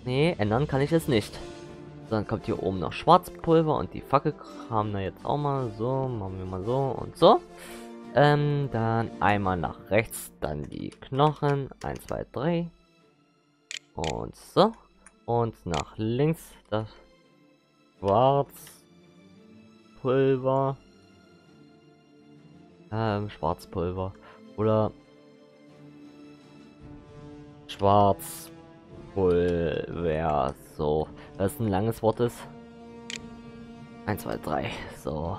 Nee, ändern kann ich es nicht. Dann kommt hier oben noch Schwarzpulver und die Fackel haben wir jetzt auch mal so. Machen wir mal so und so. Dann einmal nach rechts, dann die Knochen. 1, 2, 3. Und so. Und nach links das Schwarzpulver. Schwarzpulver. Oder Schwarzpulver. So. Das ein langes Wort ist. 1, 2, 3. So.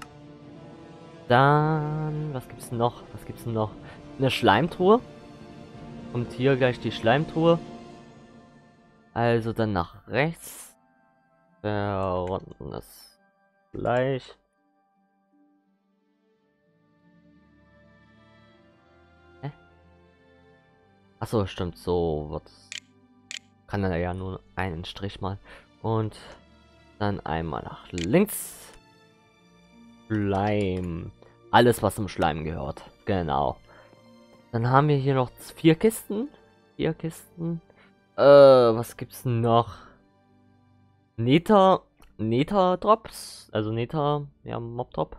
Dann. Was gibt's noch? Was gibt's noch? Eine Schleimtruhe. Und hier gleich die Schleimtruhe. Also dann nach rechts. Verrottenes Fleisch. Hä? Achso, stimmt. So wird. Kann er ja nur einen Strich mal. Und dann einmal nach links. Schleim. Alles, was zum Schleim gehört. Genau. Dann haben wir hier noch 4 Kisten. 4 Kisten. Was gibt's noch? Nether Drops. Also Nether, ja, Mob Drop.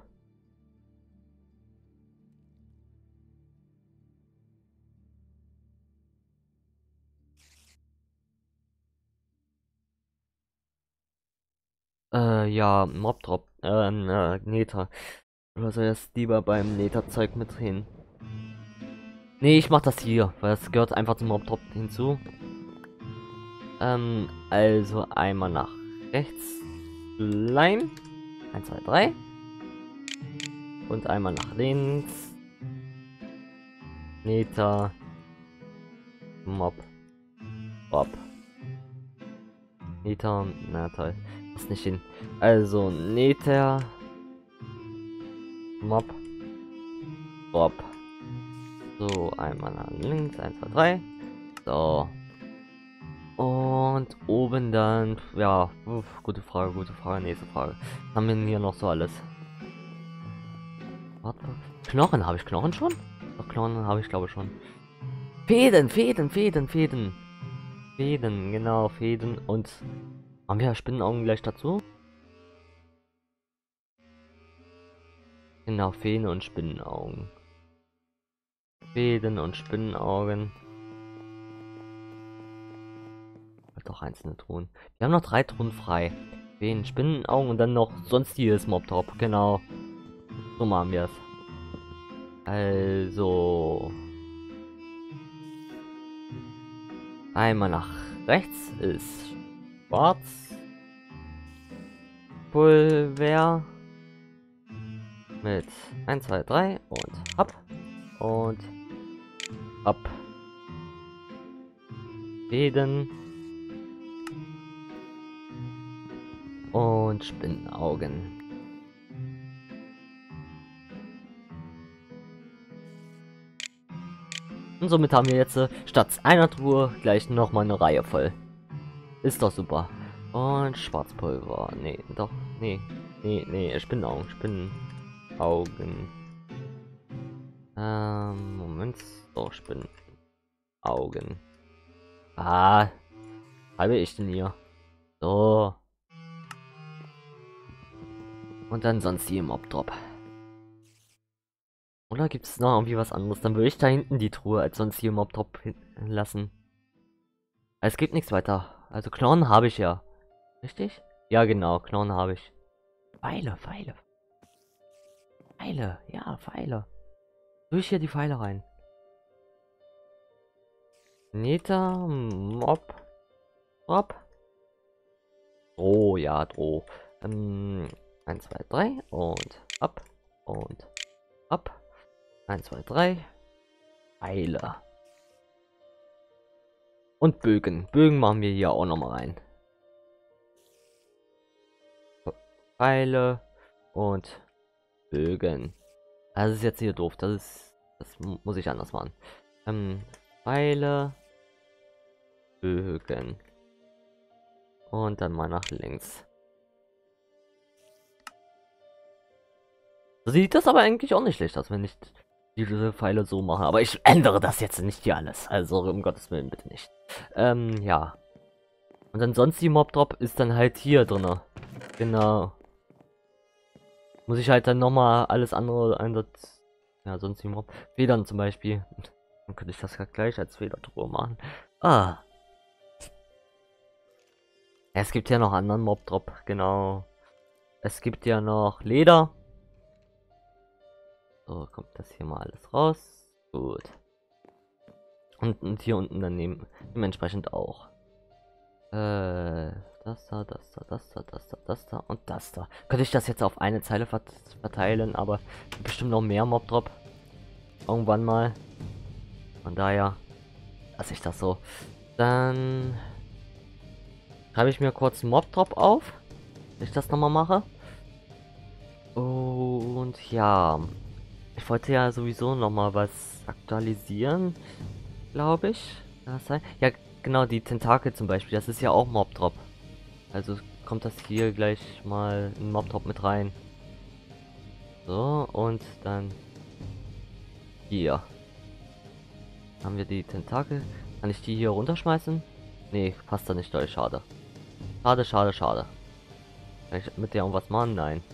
Ja, Mob Drop. Nether. Oder soll das lieber beim Nether-Zeug mit hin? Nee, ich mach das hier, weil das gehört einfach zum Mob Drop hinzu. Also einmal nach rechts. Line. 1, 2, 3. Und einmal nach links. Nether. Mob. Drop. Nether. Na toll. Ist nicht hin. Also Nether. Mob. Drop. So, einmal nach links. 1, 2, 3. So. Und oben dann, ja, gute Frage, nächste Frage. Was haben wir denn hier noch so alles? Warte, Knochen, habe ich Knochen schon? Doch, Knochen habe ich glaube schon. Fäden, genau, Fäden. Und haben wir Spinnenaugen gleich dazu? Genau, Fäden und Spinnenaugen. Fäden und Spinnenaugen. Doch einzelne Truhen. Wir haben noch 3 Truhen frei. Fäden, Spinnenaugen und dann noch sonstiges Mob Drop. Genau. So machen wir es. Also. Einmal nach rechts ist schwarz. Pulver. Mit 1, 2, 3 und ab. Und ab. Fäden. Und Spinnenaugen. Und somit haben wir jetzt statt einer Truhe gleich noch mal eine Reihe voll. Ist doch super. Und Schwarzpulver. Nee, doch. Nee. Spinnenaugen. Moment. So, Spinnenaugen. Ah. Habe ich denn hier? So. Und dann sonst hier im Mob Drop. Oder gibt es noch irgendwie was anderes? Dann würde ich da hinten die Truhe als sonst hier im Mob Drop lassen. Es gibt nichts weiter. Also Knochen habe ich ja. Richtig? Ja, genau. Knochen habe ich. Pfeile. Ja, Pfeile. Durch hier die Pfeile rein. Nether, Mob, Drop. Oh, ja, Droh. 1, 2, 3 und ab. Und ab. 1, 2, 3. Pfeile. Und Bögen. Bögen machen wir hier auch noch mal rein. Pfeile und Bögen. Das ist jetzt hier doof. Das muss ich anders machen. Pfeile, Bögen. Und dann mal nach links. Sieht das aber eigentlich auch nicht schlecht aus, wenn ich diese Pfeile so mache. Aber ich ändere das jetzt nicht hier alles. Also um Gottes Willen bitte nicht. Ja. Und dann sonst die Mob Drop ist dann halt hier drin. Genau. Muss ich halt dann nochmal alles andere einsatz. Ja, sonst die Mob. Federn zum Beispiel. Dann könnte ich das ja gleich als Federtruhe machen. Ah. Ja, es gibt ja noch anderen Mob Drop, genau. Es gibt ja noch Leder. So, kommt das hier mal alles raus. Gut. Und hier unten daneben dementsprechend auch. Das da, das da, das da, das da, das da und das da. Könnte ich das jetzt auf eine Zeile verteilen, aber bestimmt noch mehr Mob Drop. Irgendwann mal. Von daher lasse ich das so. Dann schreibe ich mir kurz Mob Drop auf, dass ich das nochmal mache. Und ja, ich wollte ja sowieso nochmal was aktualisieren, glaube ich. Kann das sein? Ja, genau, die Tentakel zum Beispiel, das ist ja auch Mob Drop. Also kommt das hier gleich mal in Mob Drop mit rein. So, und dann hier haben wir die Tentakel. Kann ich die hier runterschmeißen? Nee, passt da nicht durch, schade. Schade, schade, schade. Kann ich mit der irgendwas machen? Nein.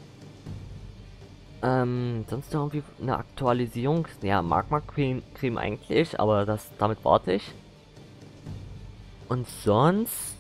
Sonst noch irgendwie eine Aktualisierung? Ja, Magma Creme eigentlich, aber damit warte ich. Und sonst...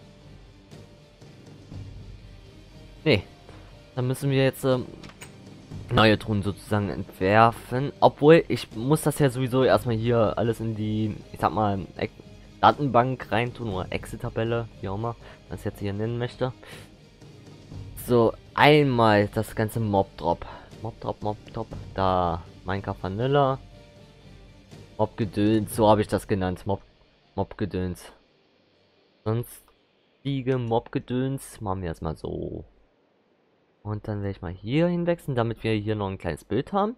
Nee. Dann müssen wir jetzt neue Truhen sozusagen entwerfen. Obwohl, ich muss das ja sowieso erstmal hier alles in die, ich sag mal, Datenbank reintun oder Excel-Tabelle, wie auch immer man es jetzt hier nennen möchte. So, einmal das ganze Mob Drop. Mob Drop, da Minecraft Vanilla. Mob Gedöns, so habe ich das genannt. Mob Gedöns. Sonst Mob Gedöns machen wir erstmal so. Und dann werde ich mal hier hinwechseln, damit wir hier noch ein kleines Bild haben.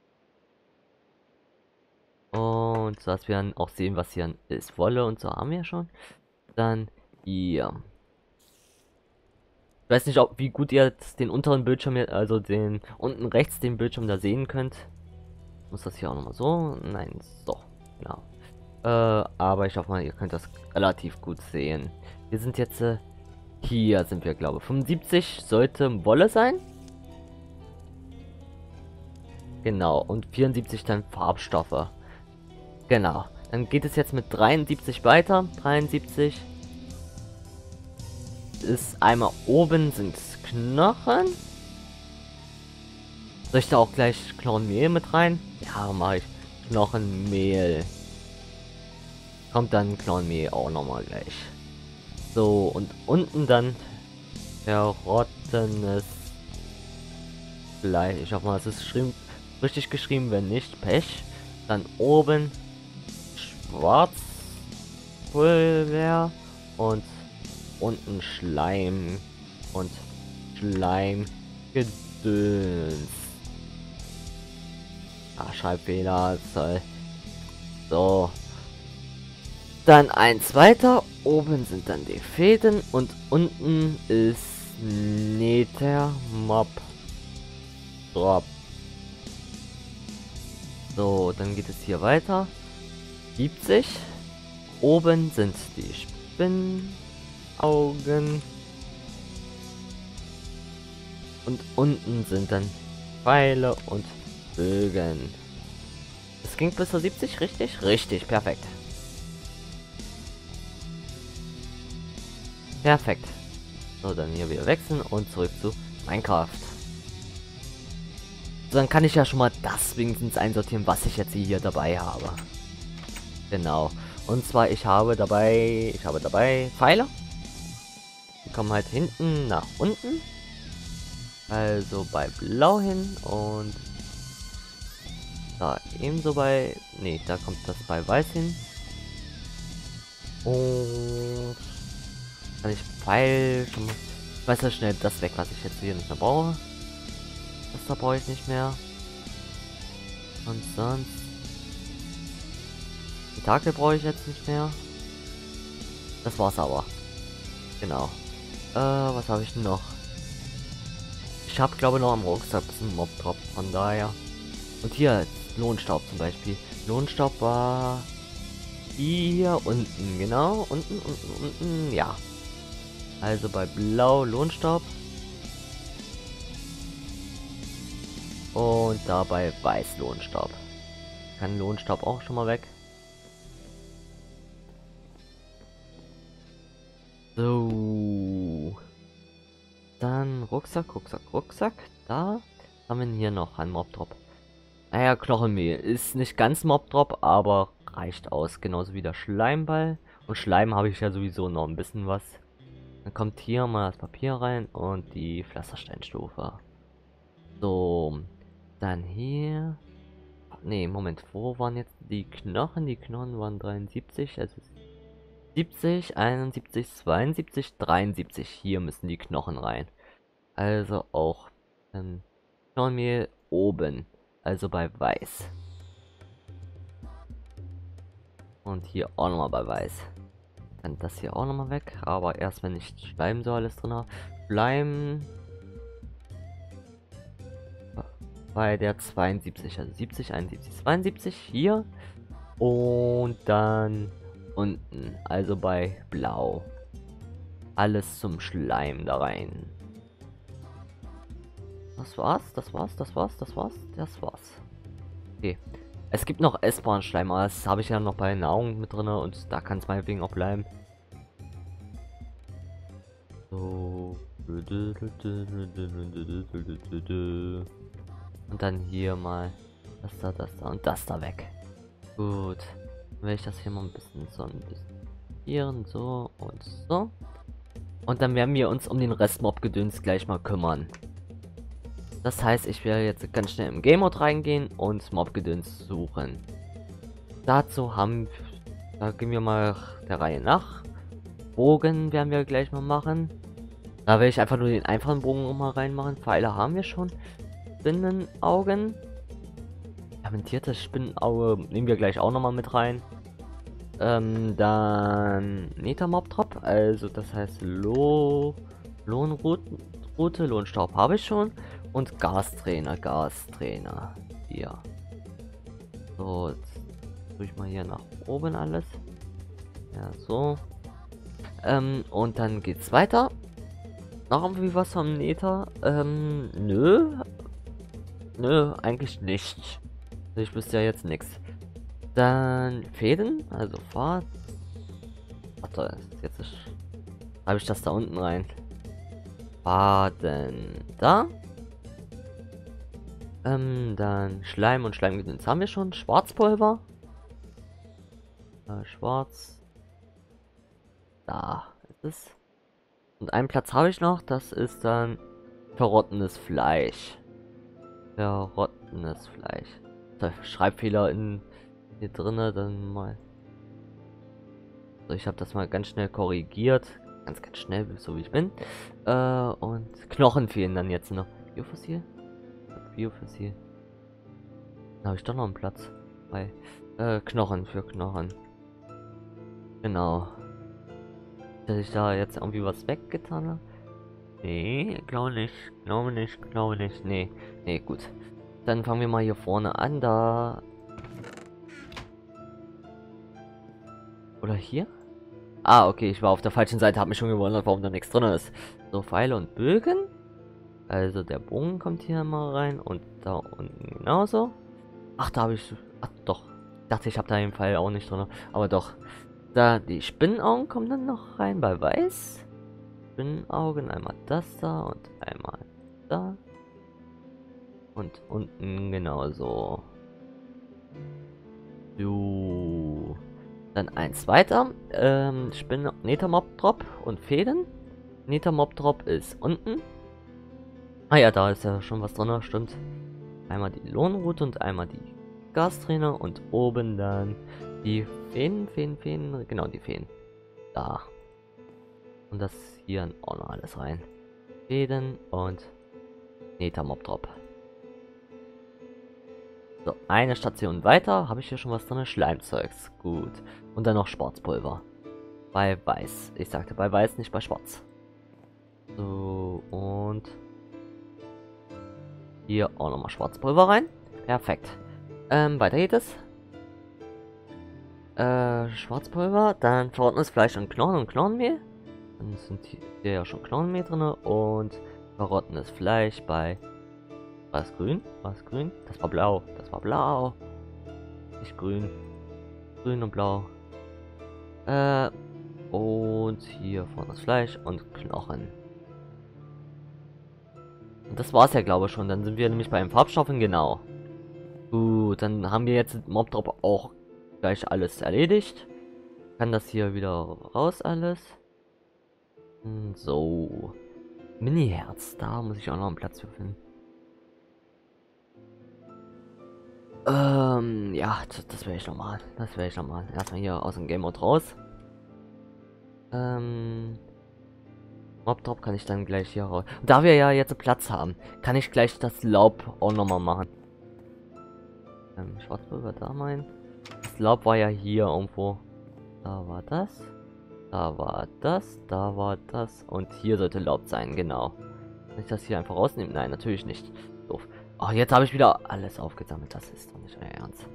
Und so, dass wir dann auch sehen, was hier ist. Wolle und so haben wir schon. Dann hier. Ich weiß nicht, wie gut ihr jetzt den unteren Bildschirm, also den unten rechts den Bildschirm da sehen könnt. Muss das hier auch nochmal so? Nein, so. Genau. Aber ich hoffe mal, ihr könnt das relativ gut sehen. Wir sind jetzt, hier sind wir, glaube ich. 75 sollte Wolle sein. Genau. Und 74 dann Farbstoffe. Genau. Dann geht es jetzt mit 73 weiter. 73 ist einmal oben sind Knochen. Soll ich da auch gleich Knochenmehl mit rein? Ja, mache ich. Knochenmehl. Kommt dann Knochenmehl auch nochmal gleich. So, und unten dann verrottenes Fleisch. Ich hoffe mal, es ist richtig geschrieben, wenn nicht, Pech. Dann oben Schwarzpulver und unten Schleim und Schleimgedöns. Ah, Schreibfehler. So. Dann eins weiter. Oben sind dann die Fäden und unten ist Nether Mob Drop. So, dann geht es hier weiter. 70. Oben sind die Spinnaugen. Und unten sind dann Pfeile und Bögen. Das ging bis zu 70, richtig? Richtig, perfekt. Perfekt. So, dann hier wieder wechseln und zurück zu Minecraft. So, dann kann ich ja schon mal das wenigstens einsortieren, was ich jetzt hier dabei habe. Genau. Und zwar, ich habe dabei Pfeile. Die kommen halt hinten nach unten. Also bei Blau hin und da ebenso bei... Nee, da kommt das bei Weiß hin. Und kann ich Pfeil schon mal... Ich weiß ja schnell das weg, was ich jetzt hier nicht mehr brauche. Das da brauche ich nicht mehr. Und sonst... Tentakel brauche ich jetzt nicht mehr. Das war's aber. Genau. Was habe ich denn noch? Ich habe glaube noch am Rucksack ein bisschen Mob Drop, von daher. Und hier Lohnstaub zum Beispiel. Lohnstaub war hier unten, genau. Unten, ja. Also bei Blau Lohnstaub. Und da bei Weiß Lohnstaub. Kann Lohnstaub auch schon mal weg. So. Dann Rucksack, Rucksack, Rucksack. Da haben wir hier noch einen Mobdrop. Naja, Knochenmehl ist nicht ganz Mobdrop, aber reicht aus. Genauso wie der Schleimball. Und Schleim habe ich ja sowieso noch ein bisschen was. Dann kommt hier mal das Papier rein und die Pflastersteinstufe. So. Dann hier. Ne, Moment. Wo waren jetzt die Knochen? Die Knochen waren 73. Also 70, 71, 72, 73. Hier müssen die Knochen rein. Also auch Knochenmehl oben. Also bei Weiß. Und hier auch nochmal bei Weiß. Dann das hier auch nochmal weg. Aber erst wenn ich Schleim so alles drin habe. Schleim. Bei der 72. Also 70, 71, 72. Hier. Und dann unten. Also bei Blau. Alles zum Schleim da rein. Das war's, das war's, das war's, das war's, das war's. Okay. Es gibt noch essbaren Schleim, aber das habe ich ja noch bei Nahrung mit drin und da kann es meinetwegen auch bleiben. So. Und dann hier mal das da und das da weg. Gut. Dann werde ich das hier mal ein bisschen hier und so und so. Und dann werden wir uns um den Restmob-Gedöns gleich mal kümmern. Das heißt, ich werde jetzt ganz schnell im Game Mode reingehen und Mob-Gedöns suchen. Da gehen wir mal der Reihe nach. Bogen werden wir gleich mal machen. Da werde ich einfach nur den einfachen Bogen mal reinmachen. Pfeile haben wir schon. Spinnenaugen. Fermentiertes Spinnenauge nehmen wir gleich auch nochmal mit rein. Dann Nether-Mob-Drop. Also das heißt Lohnroute, Lohnstaub habe ich schon. Und Gastrainer. Hier. So, jetzt tue ich mal hier nach oben alles. Ja, so. Und dann geht's weiter. Noch irgendwie was vom Nether? Nö. Nö, eigentlich nicht. Ich wüsste ja jetzt nichts. Dann Fäden, also Fahrt. Warte, jetzt habe ich das da unten rein. Faden da. Dann Schleim und Schleimgedöns haben wir schon. Schwarzpulver. Schwarz. Da ist es. Und einen Platz habe ich noch. Das ist dann verrottenes Fleisch. Verrottenes Fleisch. Schreibfehler hier drinne dann mal. So, ich habe das mal ganz schnell korrigiert. Ganz schnell, so wie ich bin. Und Knochen fehlen dann jetzt noch. Biofossil? Biofossil. Da habe ich doch noch einen Platz. Bei Knochen für Knochen. Genau. Dass ich da jetzt irgendwie was weggetan habe. Nee, glaube nicht. Glaube nicht. Nee, gut. Dann fangen wir mal hier vorne an. Da. Oder hier? Ah, okay, ich war auf der falschen Seite, habe mich schon gewundert, warum da nichts drin ist. So, Pfeile und Bögen. Also der Bogen kommt hier mal rein und da unten genauso. Ach, da habe ich... Ach, doch. Ich dachte, ich habe da den Pfeil auch nicht drin. Aber doch. Da, die Spinnenaugen kommen dann noch rein bei Weiß. Spinnenaugen, einmal das da und einmal da. Und unten genauso. So. Dann eins weiter. Nether-Mob-Drop und Fäden. Nether-Mob-Drop ist unten. Ah ja, da ist ja schon was drin, stimmt. Einmal die Lohnroute und einmal die Gastrainer und oben dann die Fäden, genau die Fäden. Da. Und das hier auch noch alles rein. Fäden und Nether-Mob-Drop. So, eine Station weiter. Habe ich hier schon was drin? Schleimzeugs. Gut. Und dann noch Schwarzpulver. Bei Weiß. Ich sagte bei Weiß, nicht bei Schwarz. So, und hier auch nochmal Schwarzpulver rein. Perfekt. Weiter geht es. Schwarzpulver, dann verrottetes Fleisch und Knochenmehl. Dann sind hier ja schon Knochen mit drin und verrottenes Fleisch bei... War es grün? War es grün? Das war blau. Das war blau. Nicht grün. Grün und blau. Und hier vorne das Fleisch und Knochen. Und das war's ja, glaube ich, schon. Dann sind wir nämlich bei den Farbstoffen, genau. Gut, dann haben wir jetzt Mobdrop auch gleich alles erledigt. Kann das hier wieder raus alles. So. Mini-Herz, da muss ich auch noch einen Platz für finden. Ja, das werde ich noch mal. Das werde ich noch mal. Erstmal hier aus dem Game Mode raus. Mobdrop kann ich dann gleich hier raus. Und da wir ja jetzt Platz haben, kann ich gleich das Laub auch noch mal machen. Schwarzpulver da mein. Das Laub war ja hier irgendwo. Da war das. Da war das. Da war das. Und hier sollte Laub sein, genau. Kann ich das hier einfach rausnehmen? Nein, natürlich nicht. Doof. Oh, jetzt habe ich wieder alles aufgesammelt. Das ist doch nicht euer Ernst.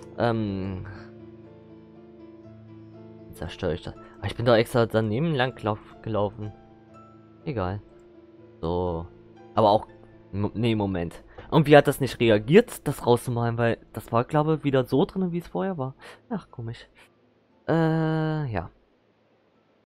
Zerstöre ich das. Aber ich bin doch extra daneben lang gelaufen. Egal. So. Aber auch... Nee, Moment. Und wie hat das nicht reagiert, das rauszumalen? Weil das war, glaube ich, wieder so drin, wie es vorher war. Ach, komisch. Ja.